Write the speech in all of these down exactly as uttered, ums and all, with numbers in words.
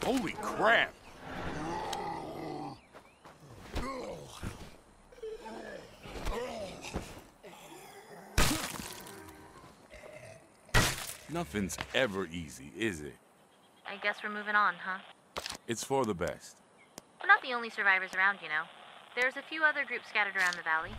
Holy crap! Nothing's ever easy, is it? I guess we're moving on, huh? It's for the best. We're not the only survivors around, you know. There's a few other groups scattered around the valley.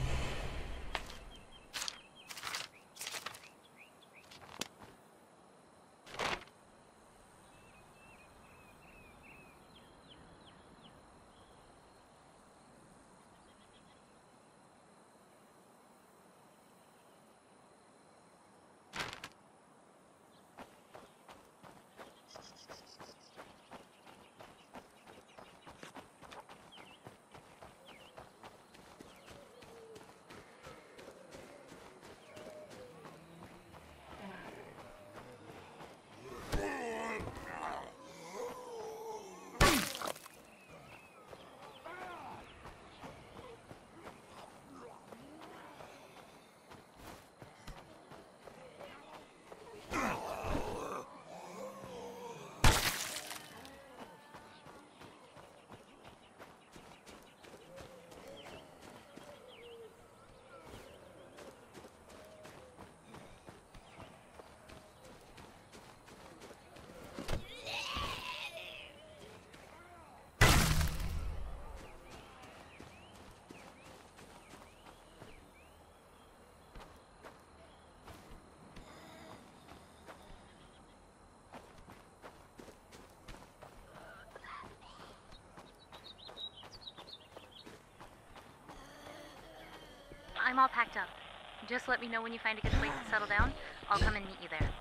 I'm all packed up. Just let me know when you find a good place to settle down. I'll come and meet you there.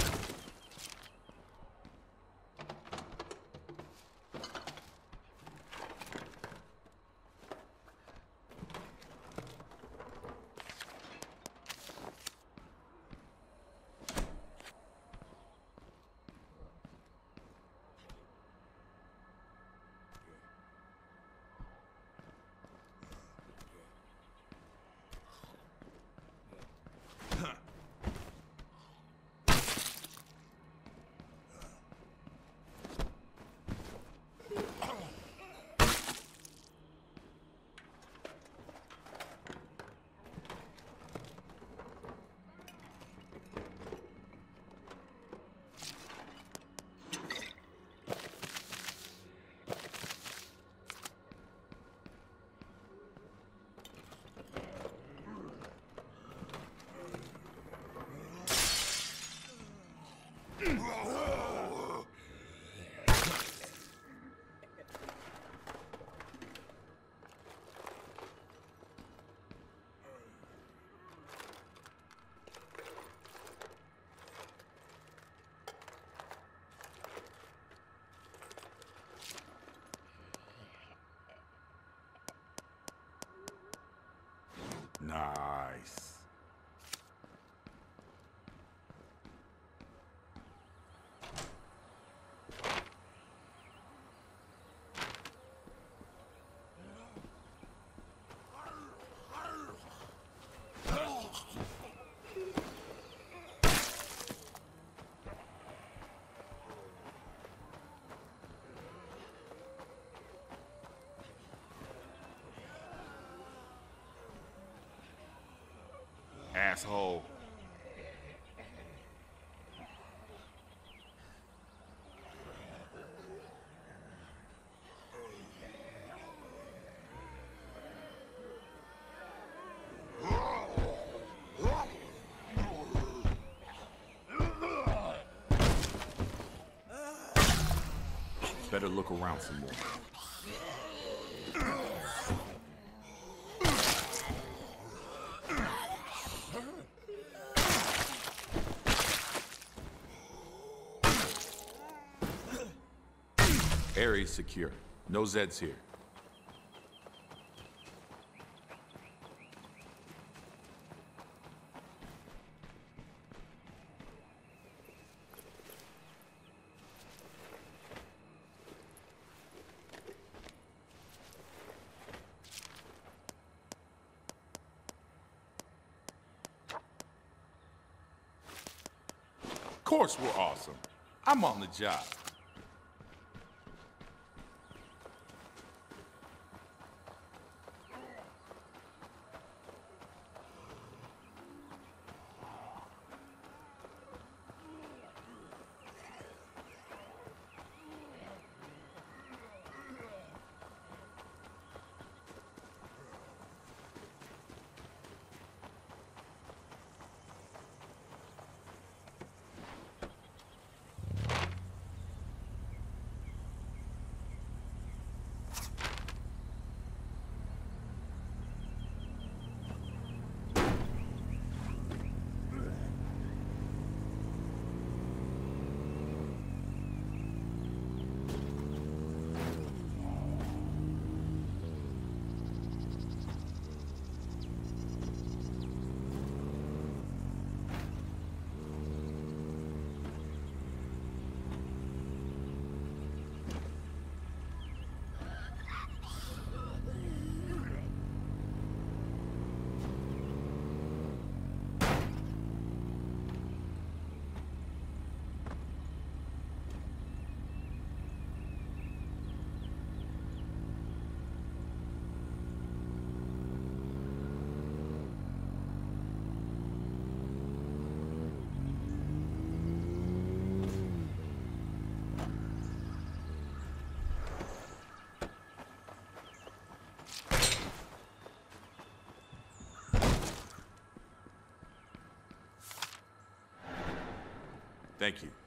Nice. Asshole. Better look around some more. Area's secure. No Zeds here. Of course we're awesome. I'm on the job. Thank you.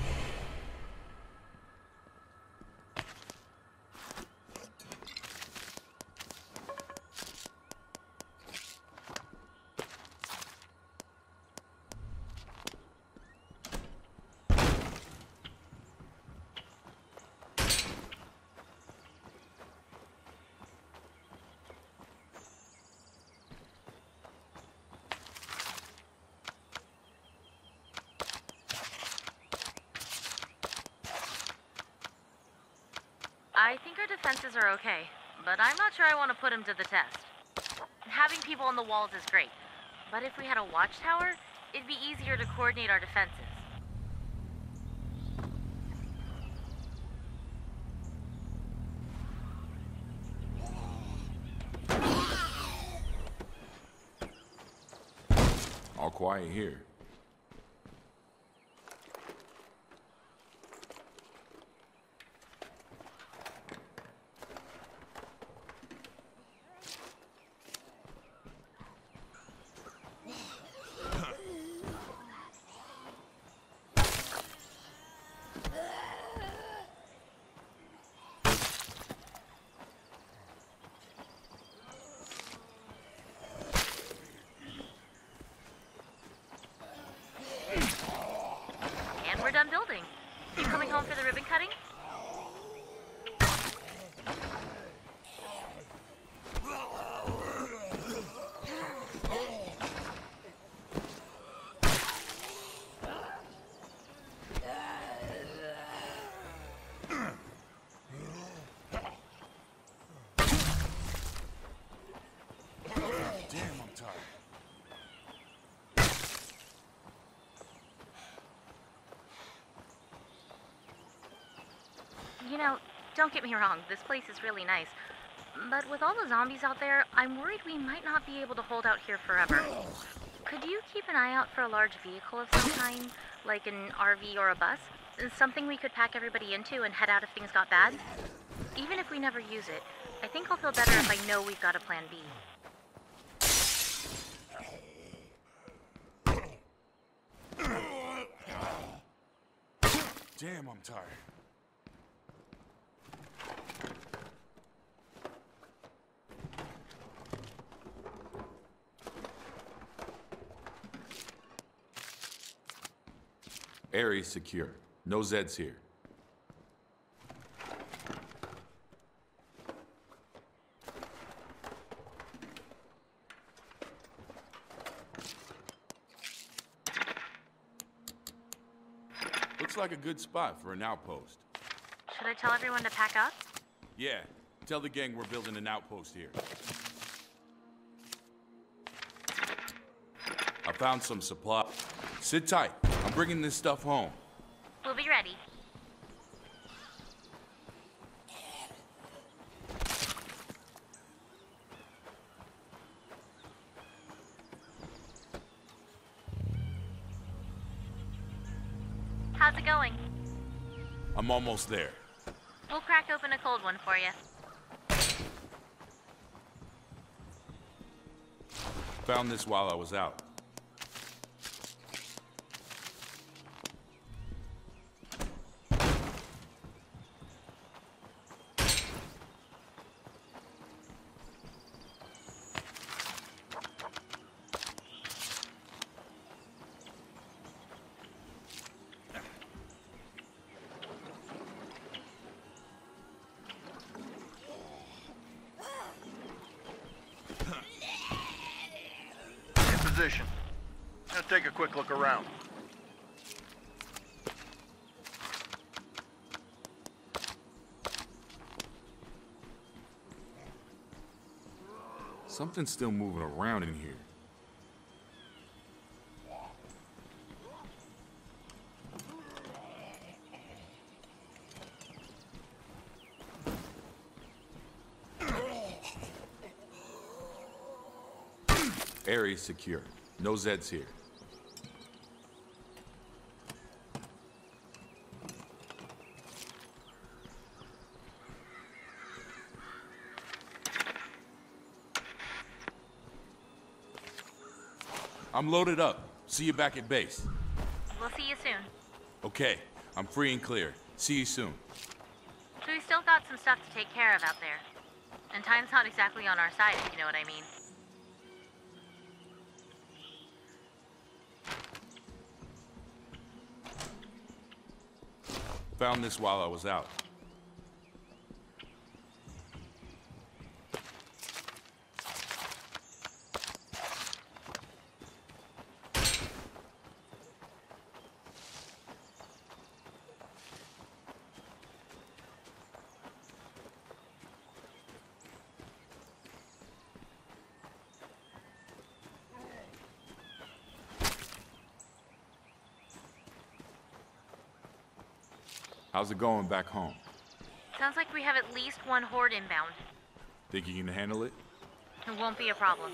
I think our defenses are okay, but I'm not sure I want to put them to the test. Having people on the walls is great, but if we had a watchtower, it'd be easier to coordinate our defenses. All quiet here. We're done building. You coming home for the ribbon cutting? Damn, I'm tired. You know, don't get me wrong, this place is really nice. But with all the zombies out there, I'm worried we might not be able to hold out here forever. Could you keep an eye out for a large vehicle of some kind, like an R V or a bus? Something we could pack everybody into and head out if things got bad? Even if we never use it, I think I'll feel better if I know we've got a plan B. Damn, I'm tired. Area's secure. No Zeds here. Looks like a good spot for an outpost. Should I tell everyone to pack up? Yeah, tell the gang we're building an outpost here. I found some supply. Sit tight. I'm bringing this stuff home. We'll be ready. How's it going? I'm almost there. We'll crack open a cold one for you. Found this while I was out. Position. Now take a quick look around. Something's still moving around in here. Area's secure. No Zeds here. I'm loaded up. See you back at base. We'll see you soon. Okay, I'm free and clear. See you soon. So we still got some stuff to take care of out there. And time's not exactly on our side, if you know what I mean. Found this while I was out. How's it going back home? Sounds like we have at least one horde inbound. Think you can handle it? It won't be a problem.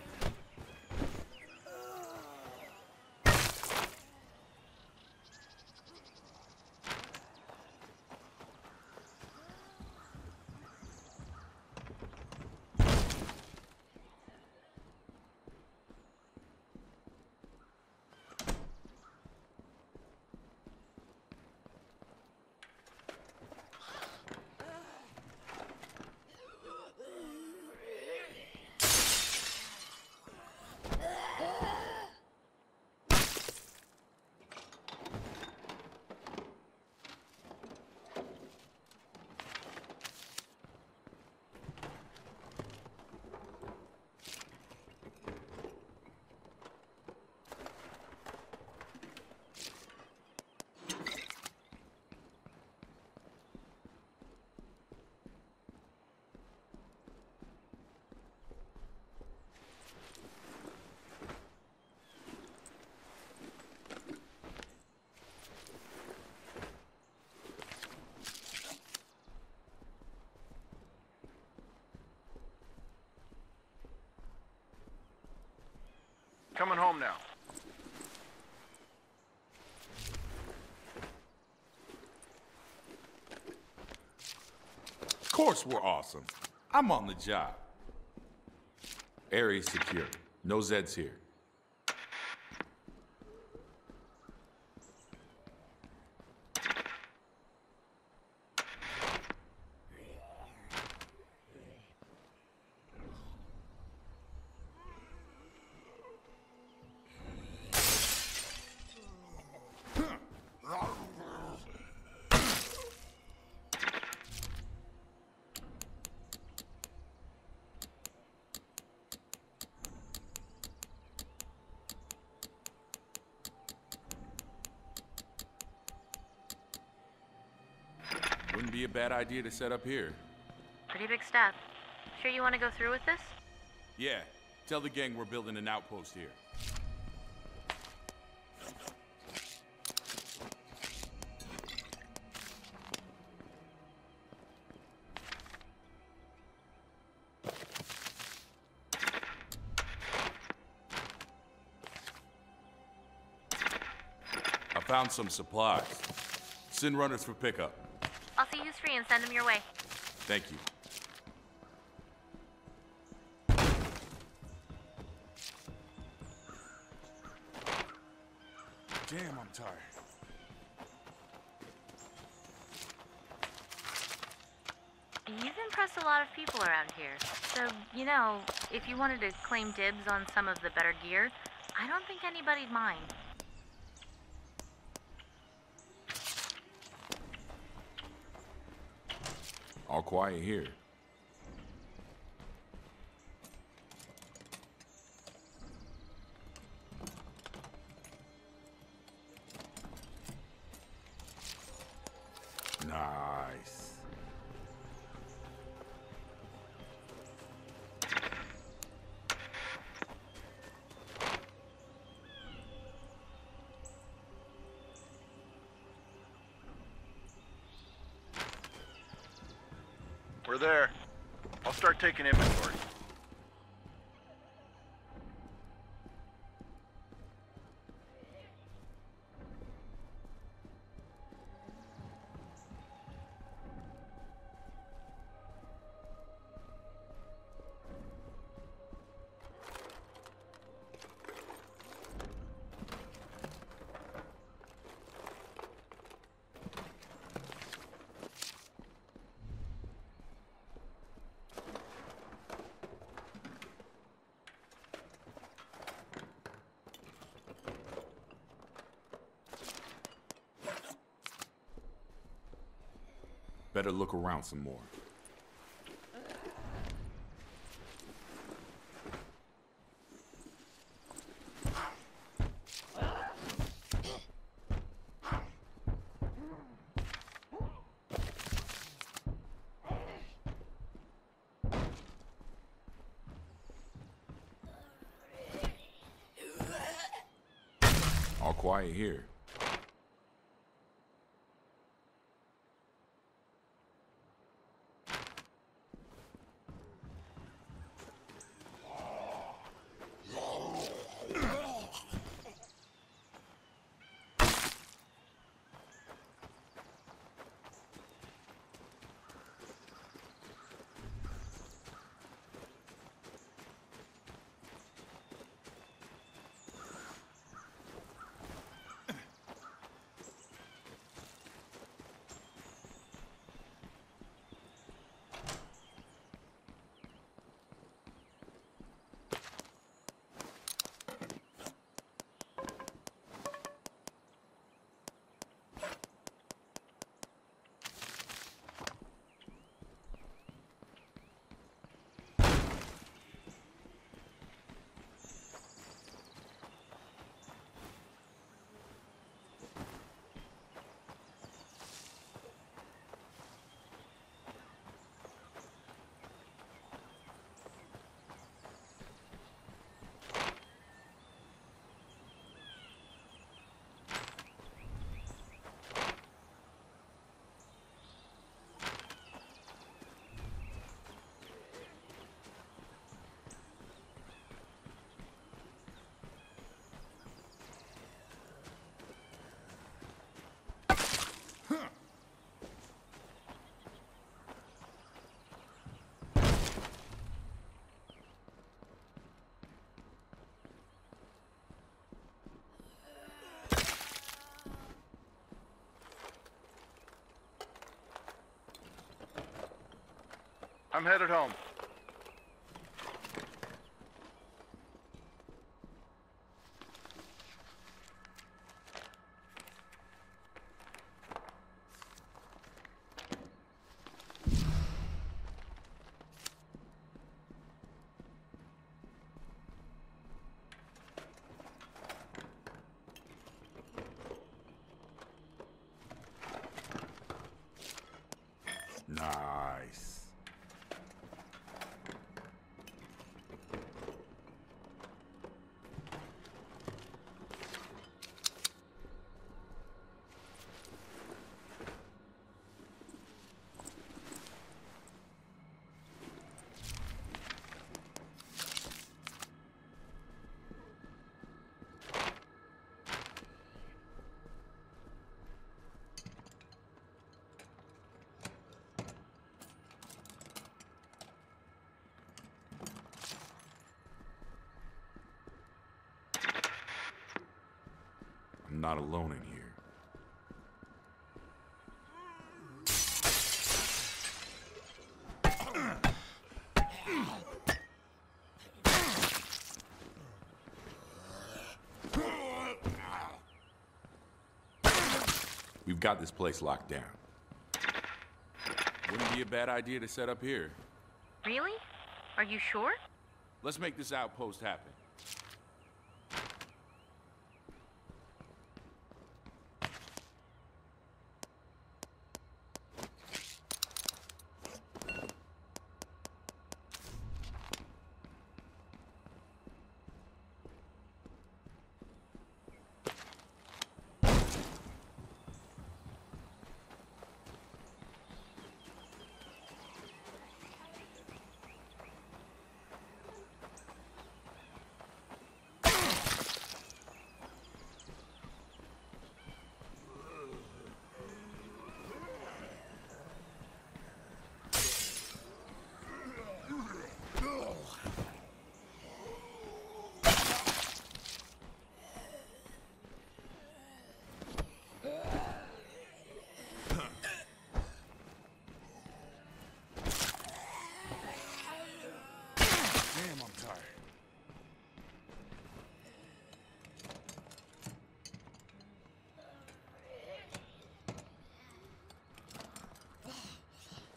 Coming home now. Of course we're awesome. I'm on the job. Area's secure. No Zeds here. Wouldn't be a bad idea to set up here. Pretty big step. Sure you want to go through with this? Yeah, tell the gang we're building an outpost here. I found some supplies. Send runners for pickup. I'll see who's free and send them your way. Thank you. Damn, I'm tired. You've impressed a lot of people around here. So, you know, if you wanted to claim dibs on some of the better gear, I don't think anybody'd mind. All quiet here. Nice. We're there. I'll start taking inventory. Better look around some more. All quiet here. I'm headed home. Nice. I'm not alone in here. We've got this place locked down. Wouldn't be a bad idea to set up here. Really? Are you sure? Let's make this outpost happen.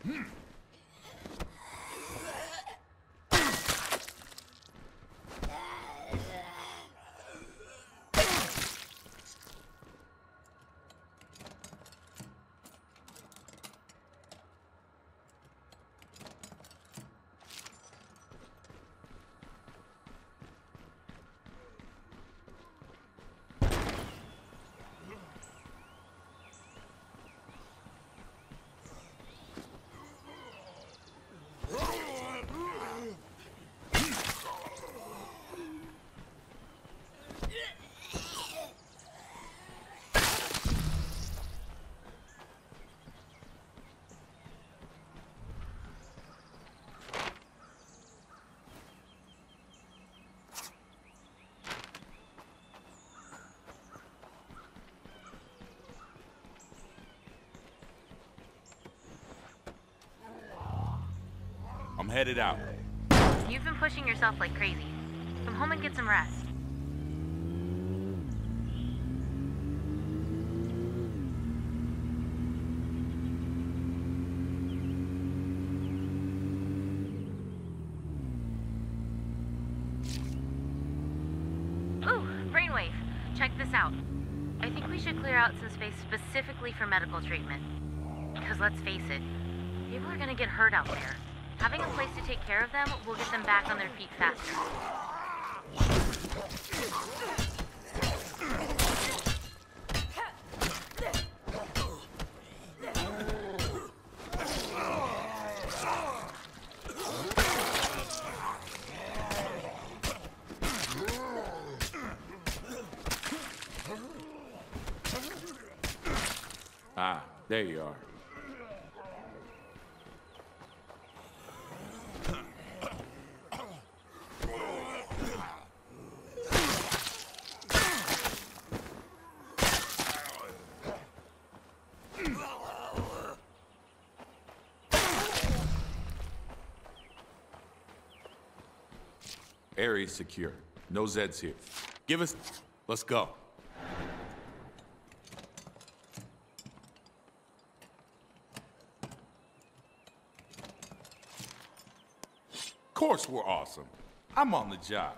I'm headed out. You've been pushing yourself like crazy. Come home and get some rest. Ooh, brainwave. Check this out. I think we should clear out some space specifically for medical treatment. Because let's face it, people are gonna get hurt out there. Having a place to take care of them will get them back on their feet faster. Ah, there you are. Area's secure. No Zeds here. Give us... Let's go. Of course we're awesome. I'm on the job.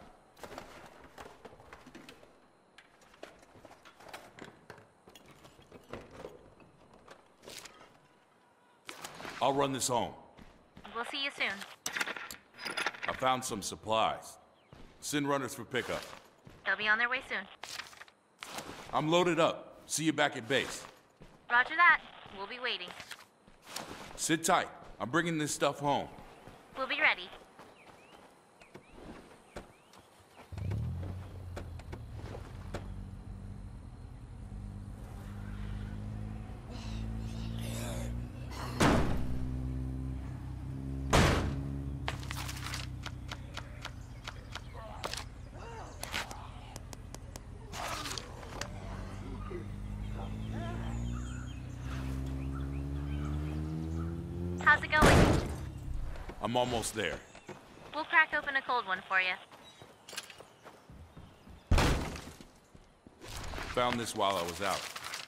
I'll run this home. We'll see you soon. I found some supplies. Send runners for pickup. They'll be on their way soon. I'm loaded up. See you back at base. Roger that. We'll be waiting. Sit tight. I'm bringing this stuff home. We'll be ready. How's it going? I'm almost there. We'll crack open a cold one for you. Found this while I was out.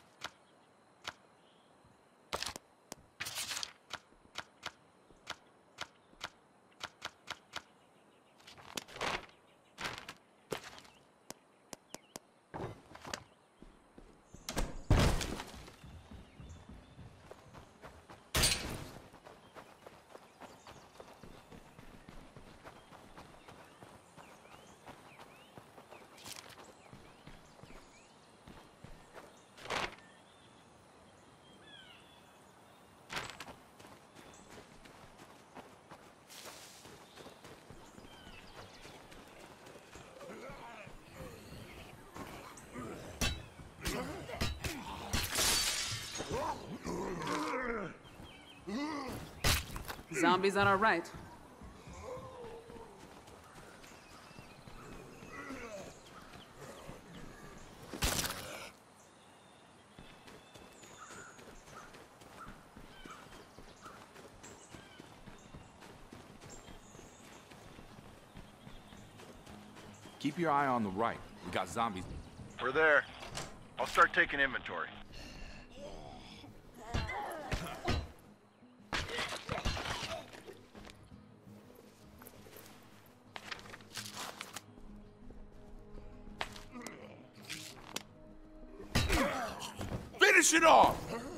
Zombies on our right. Keep your eye on the right. We got zombies. We're there. I'll start taking inventory. Finish it off!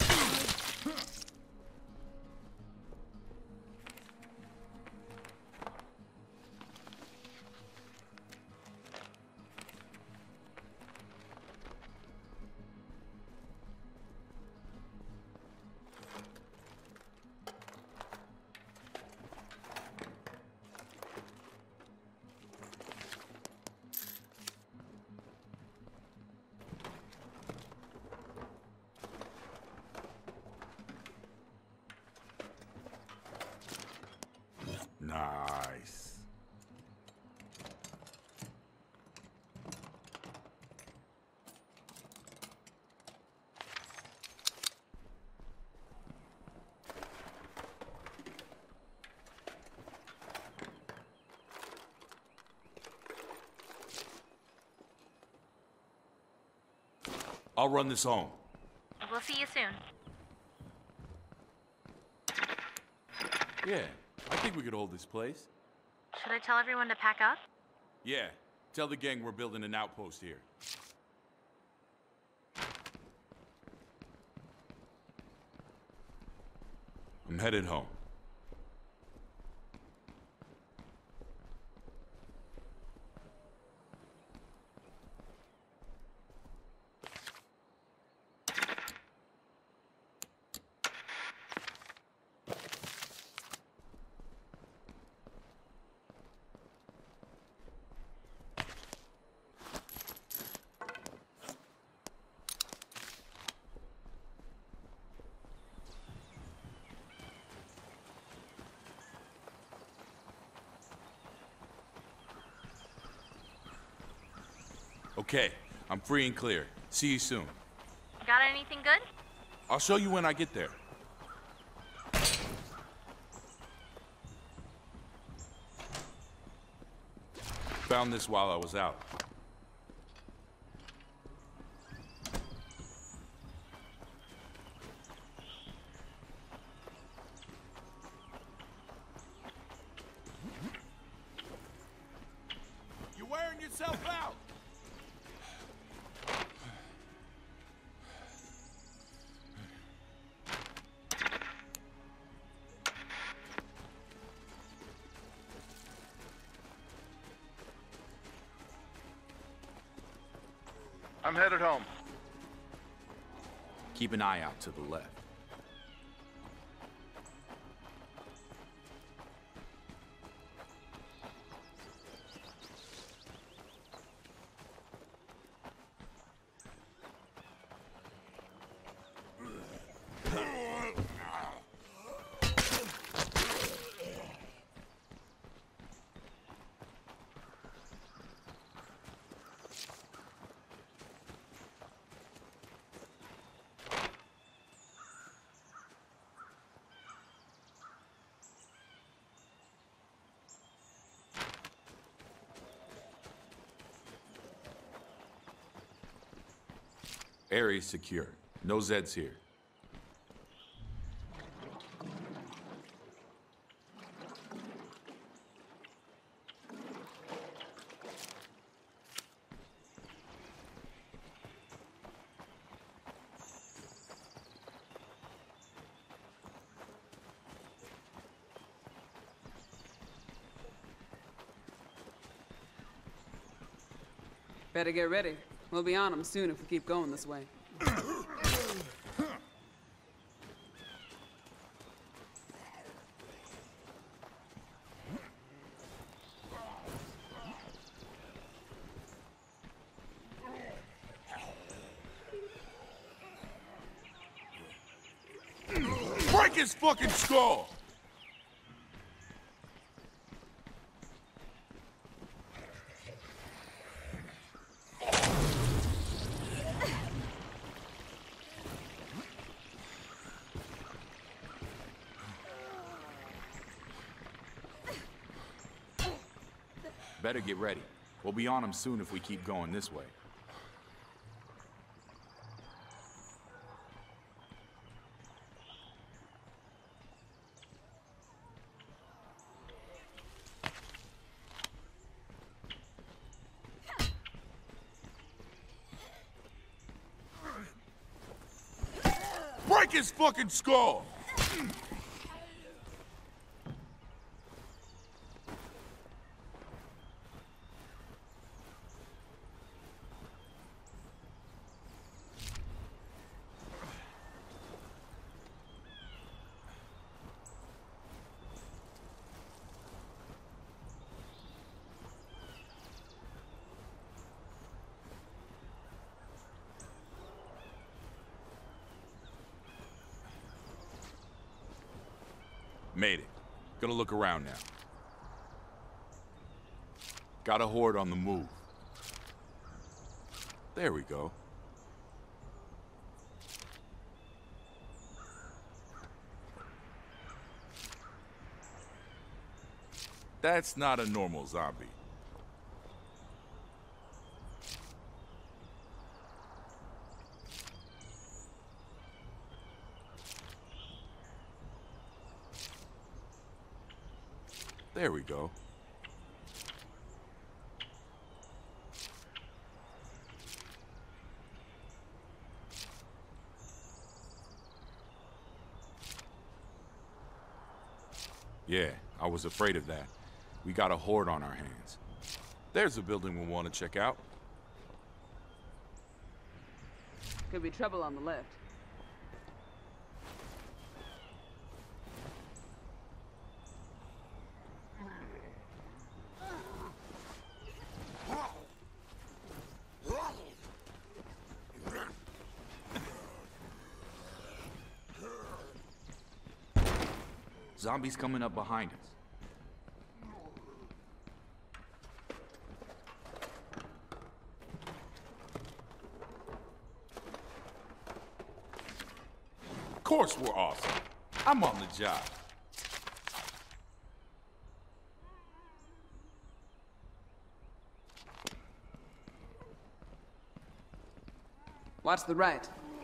Nice. I'll run this home. We'll see you soon. Yeah, I think we could hold this place. Should I tell everyone to pack up? Yeah, tell the gang we're building an outpost here. I'm headed home. Okay, I'm free and clear. See you soon. Got anything good? I'll show you when I get there. Found this while I was out. You're wearing yourself out! I'm headed home. Keep an eye out to the left. Area's secure. No Zeds here. Better get ready. We'll be on them soon if we keep going this way. Break his fucking skull! Better get ready. We'll be on them soon if we keep going this way. Break his fucking skull! Made it. Gonna look around now. Got a horde on the move. There we go. That's not a normal zombie. There we go. Yeah, I was afraid of that. We got a horde on our hands. There's a building we'll want to check out. Could be trouble on the left. Zombies coming up behind us. Of course we're awesome. I'm on the job. Watch the right.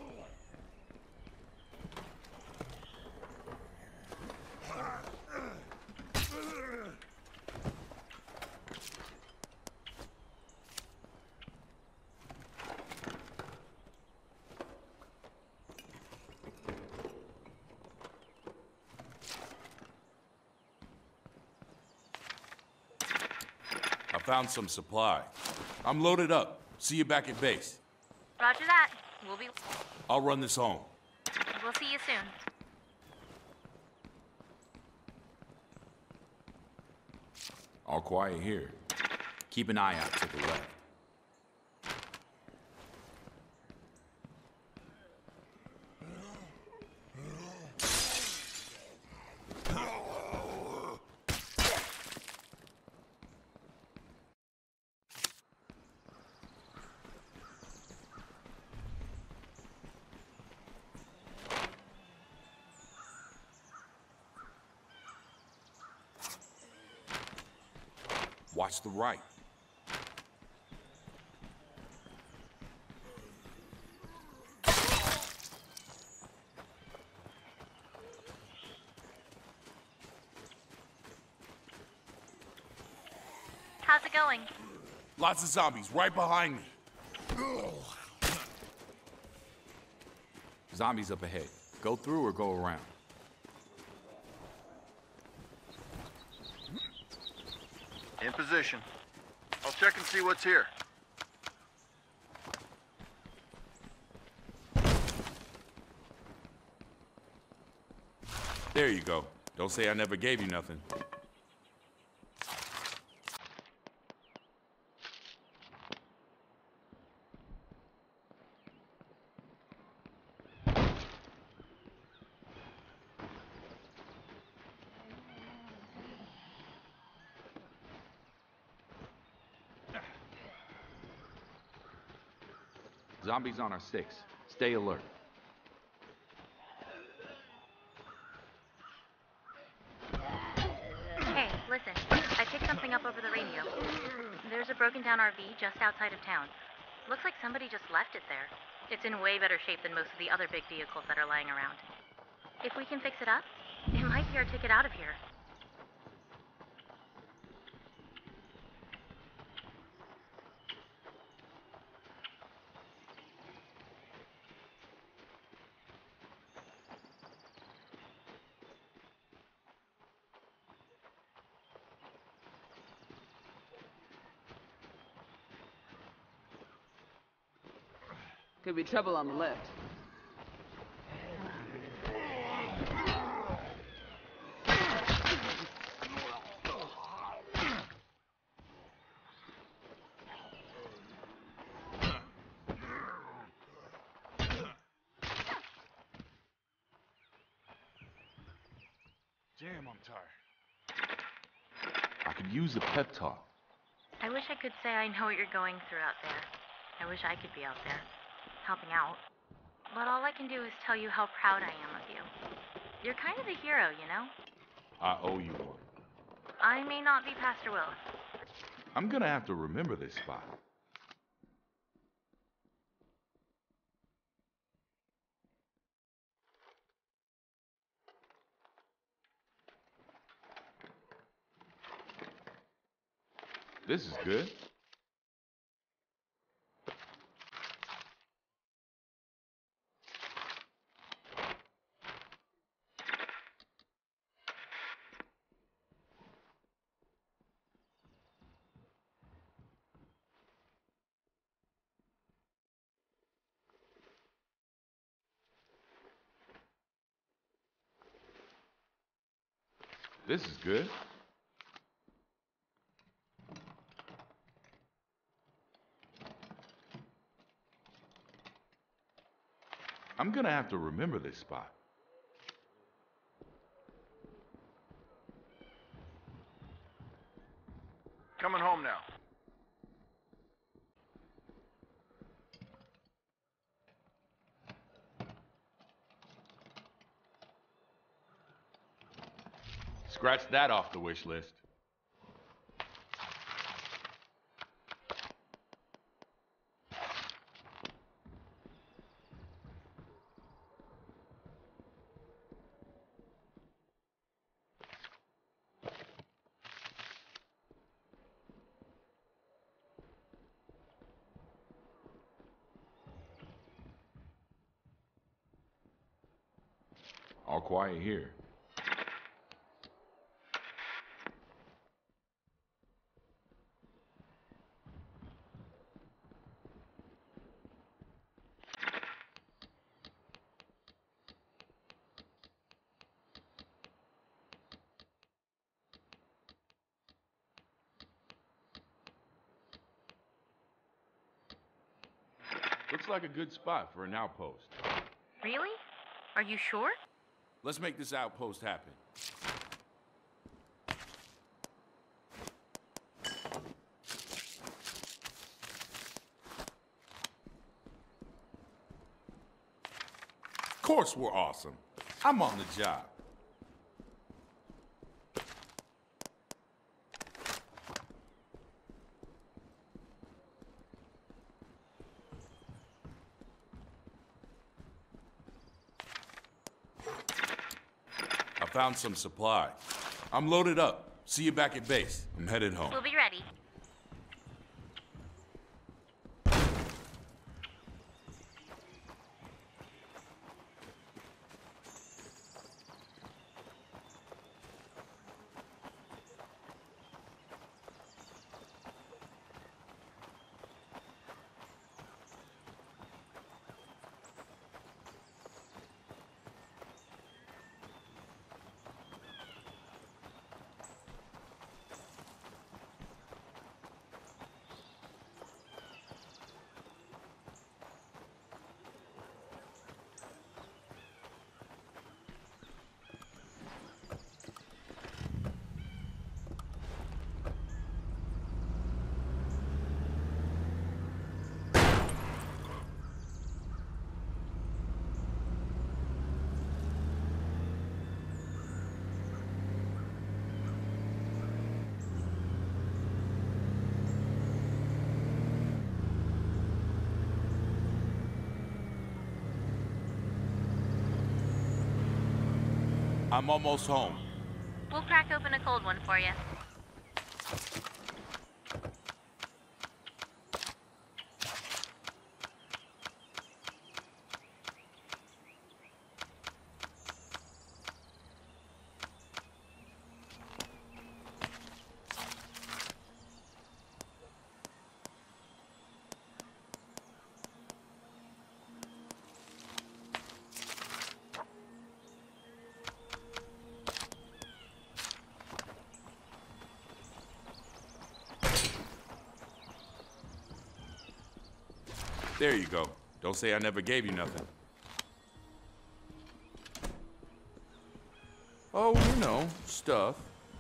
I found some supply. I'm loaded up. See you back at base. Roger that. We'll be... I'll run this home. We'll see you soon. All quiet here. Keep an eye out to the left. Watch the right. How's it going? Lots of zombies right behind me. Zombies up ahead. Go through or go around. In position. I'll check and see what's here. There you go. Don't say I never gave you nothing. Zombies on our six. Stay alert. Hey, listen. I picked something up over the radio. There's a broken down R V just outside of town. Looks like somebody just left it there. It's in way better shape than most of the other big vehicles that are lying around. If we can fix it up, it might be our ticket out of here. Could be trouble on the left. Damn, I'm tired. I could use a pep talk. I wish I could say I know what you're going through out there. I wish I could be out there, helping out. But all I can do is tell you how proud I am of you. You're kind of a hero, you know? I owe you one. I may not be Pastor Willis. I'm gonna have to remember this spot. This is good. This is good. I'm gonna have to remember this spot. Coming home now. Scratch that off the wish list. All quiet here. Looks like a good spot for an outpost. Really? Are you sure? Let's make this outpost happen. Of course we're awesome. I'm on the job. I found some supply. I'm loaded up. See you back at base. I'm headed home. We'll be ready. I'm almost home. We'll crack open a cold one for you. There you go. Don't say I never gave you nothing. Oh, you know, stuff.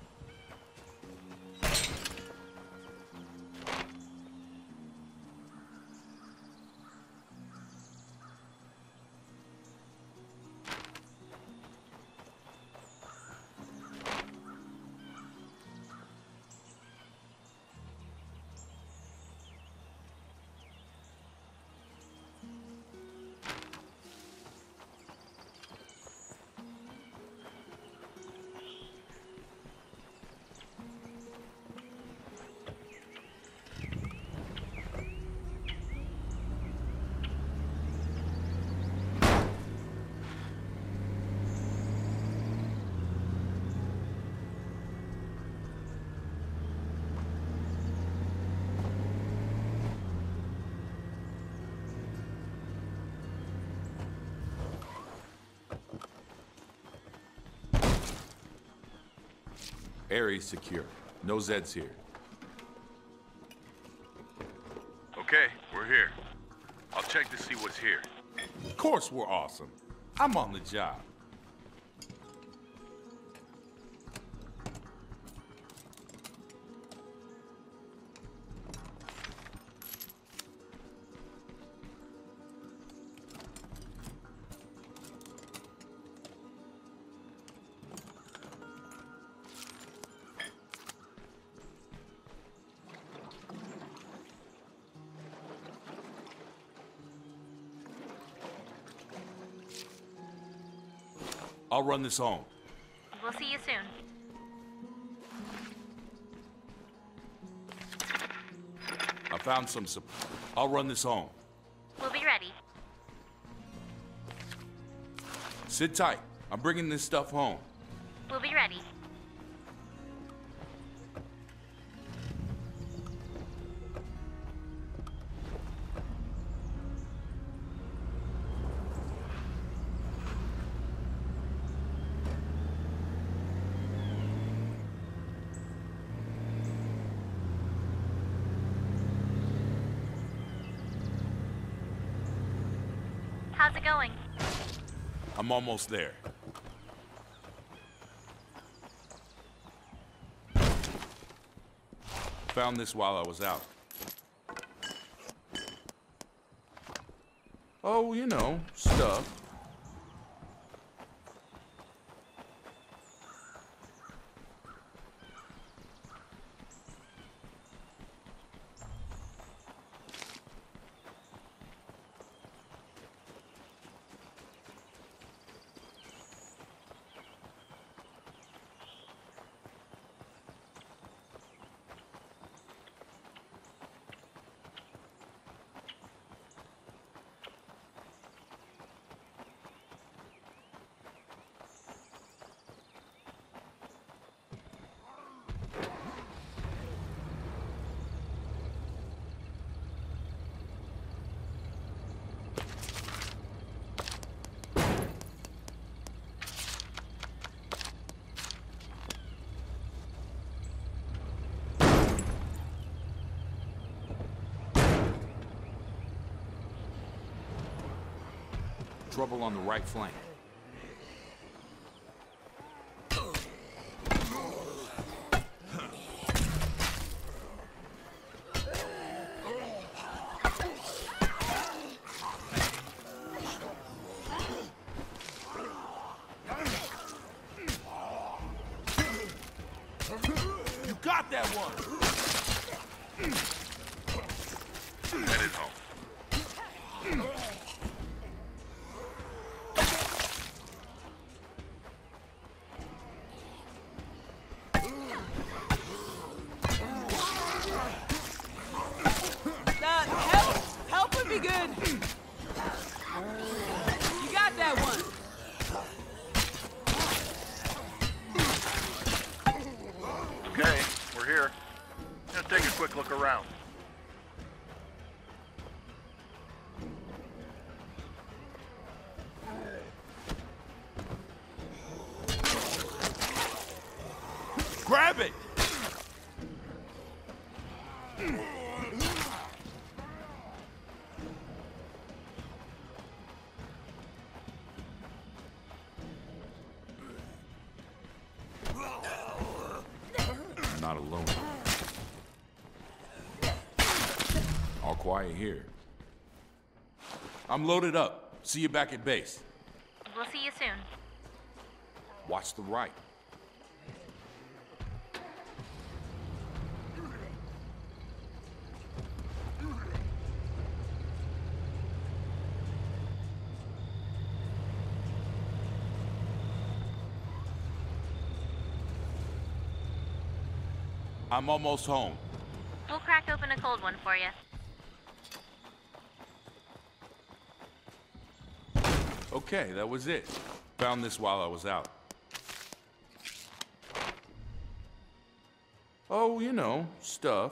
Area's secure. No Zeds here. Okay, we're here. I'll check to see what's here. Of course we're awesome. I'm on the job. I'll run this home. We'll see you soon. I found some sup- I'll run this home. We'll be ready. Sit tight. I'm bringing this stuff home. We'll be ready. How's it going? I'm almost there. Found this while I was out. Oh, you know, stuff. Trouble on the right flank. You got that one! Headed home. Okay, we're here. quiet here. I'm loaded up. See you back at base. We'll see you soon. Watch the right. I'm almost home. We'll crack open a cold one for you. Okay, that was it. Found this while I was out. Oh, you know, stuff.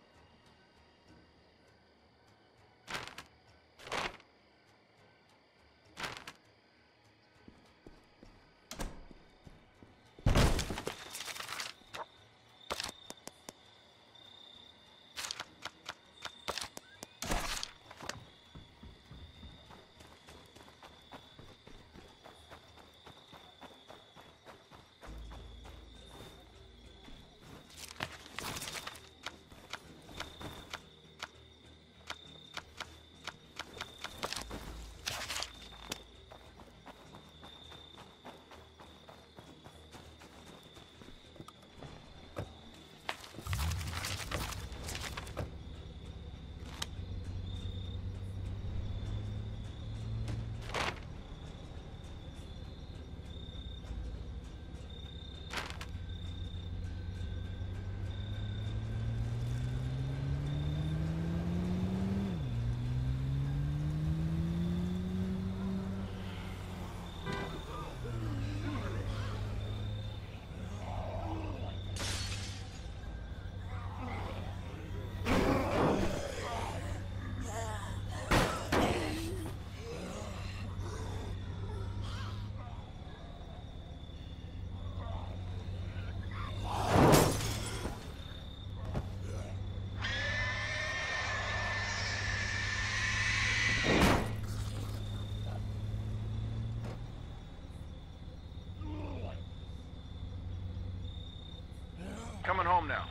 Coming home now.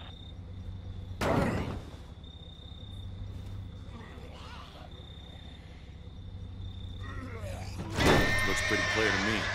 Looks pretty clear to me.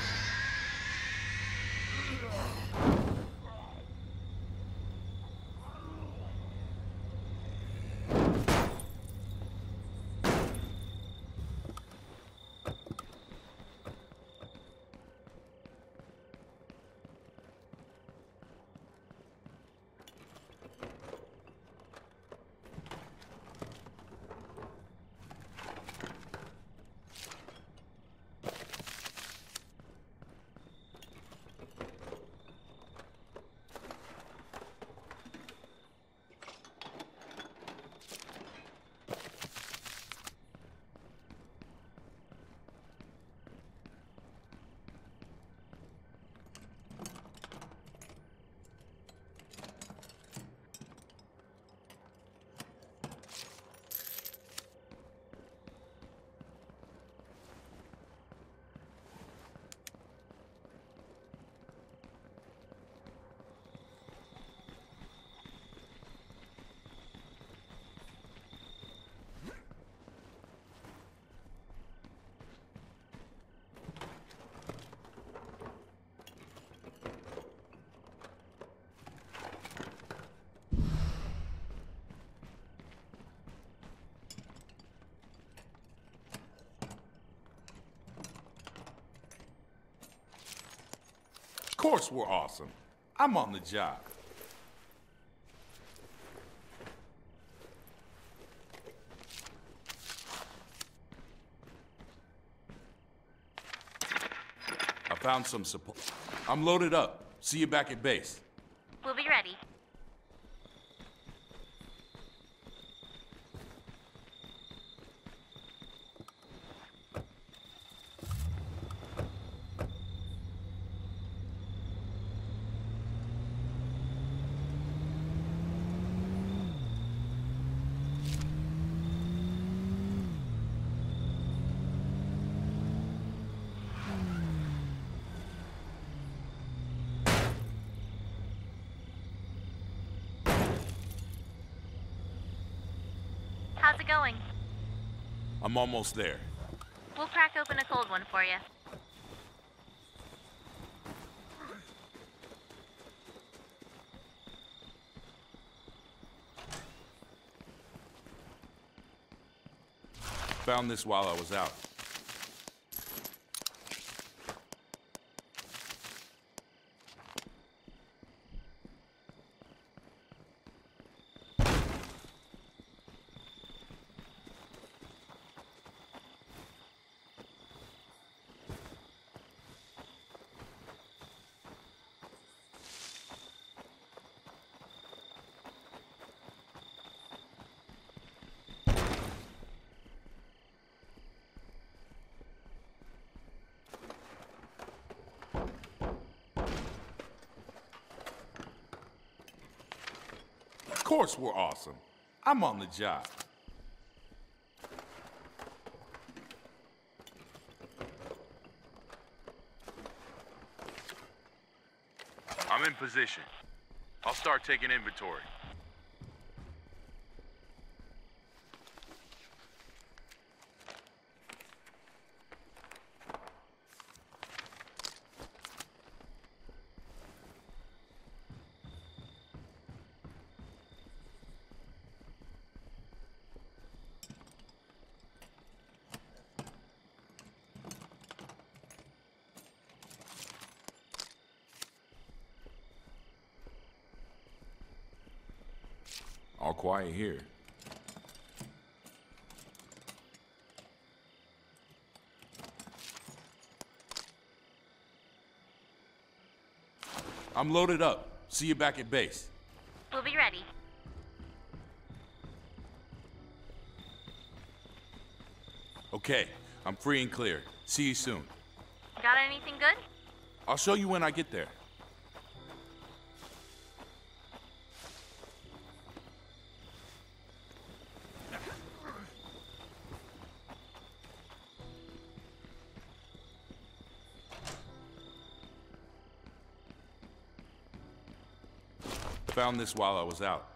Of course we're awesome. I'm on the job. I found some support. I'm loaded up. See you back at base. We'll be ready. it going? I'm almost there. We'll crack open a cold one for you. Found this while I was out. Of course we're awesome. I'm on the job. I'm in position. I'll start taking inventory. All quiet here. I'm loaded up. See you back at base. We'll be ready. Okay, I'm free and clear. See you soon. Got anything good? I'll show you when I get there. Found this while I was out.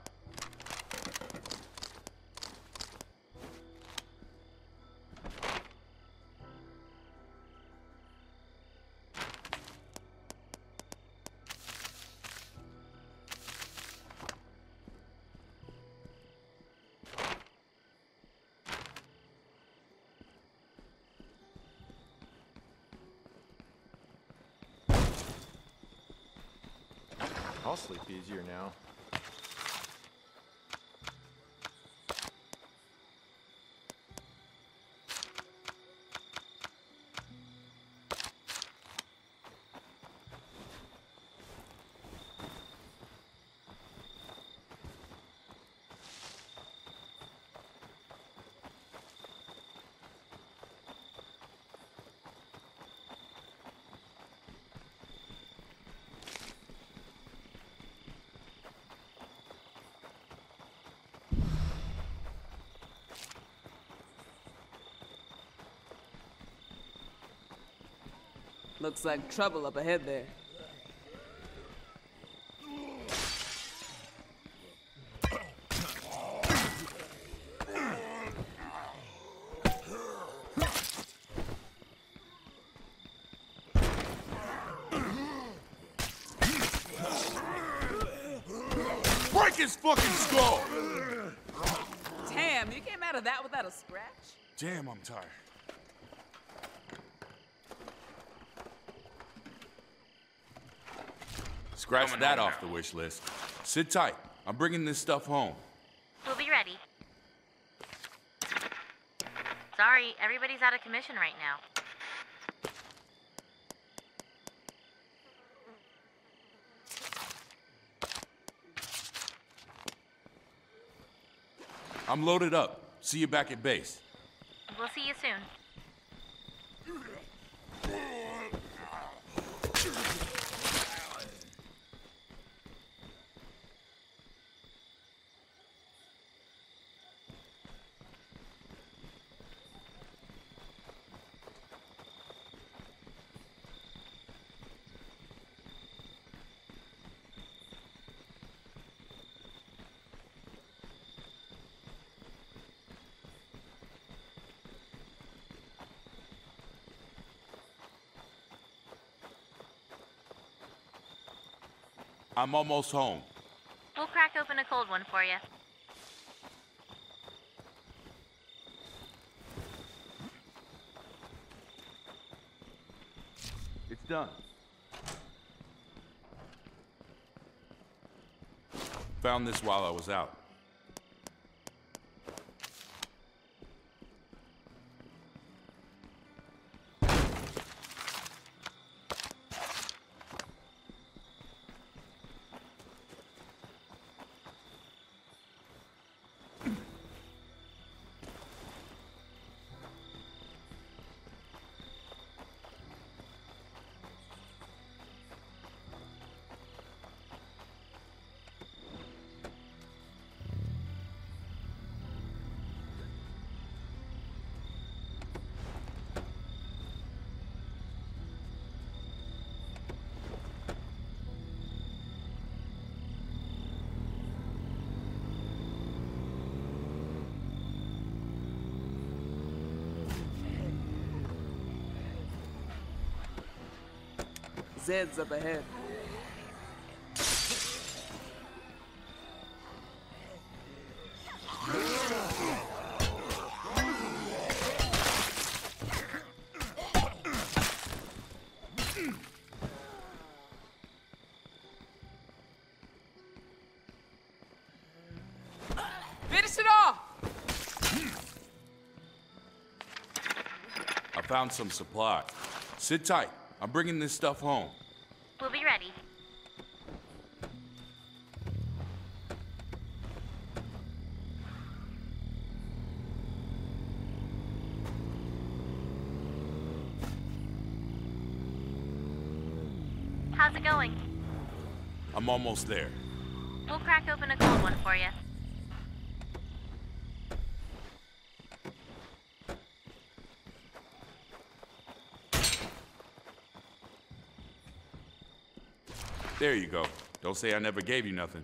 I'll sleep easier now. Looks like trouble up ahead there. Break his fucking skull! Damn, you came out of that without a scratch? Damn, I'm tired. Scratch Coming that home off now. the wish list. Sit tight. I'm bringing this stuff home. We'll be ready. Sorry, everybody's out of commission right now. I'm loaded up. See you back at base. We'll see you soon. I'm almost home. We'll crack open a cold one for you. It's done. Found this while I was out. Zed's up ahead. Finish it off! I found some supplies. Sit tight. I'm bringing this stuff home. We'll be ready. How's it going? I'm almost there. We'll crack open a cold one for you. There you go. Don't say I never gave you nothing.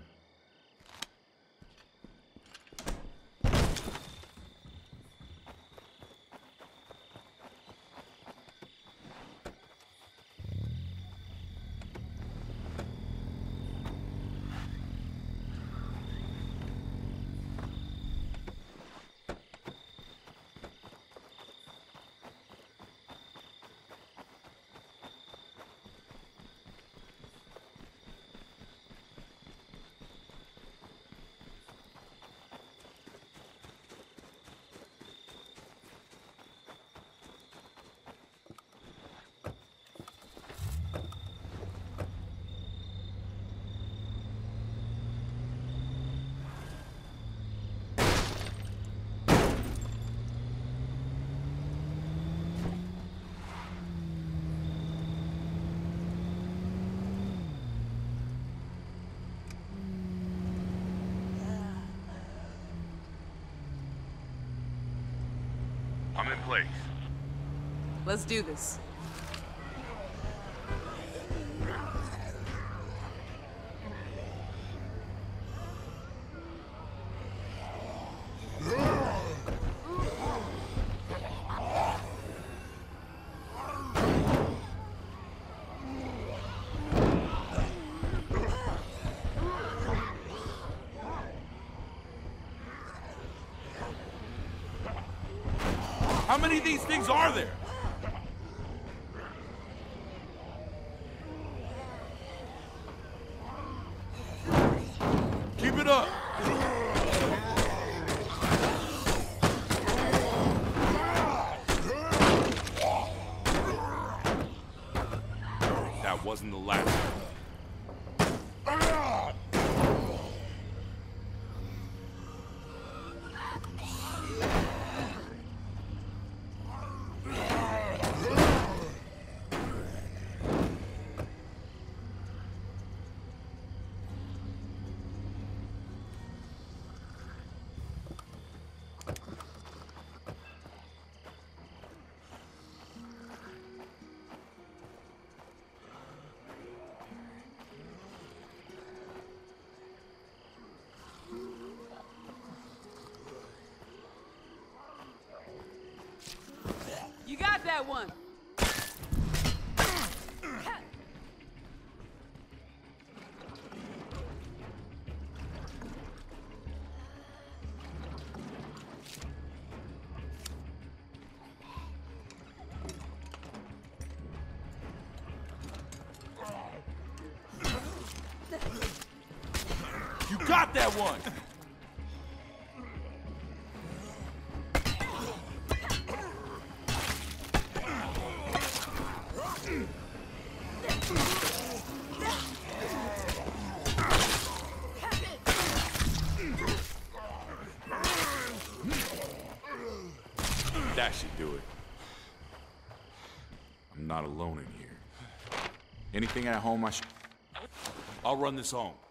I'm in place. Let's do this. How many of these things are there? Keep it up. That wasn't the last one. You got that one. Got that one! That should do it. I'm not alone in here. Anything at home I should... I'll run this home.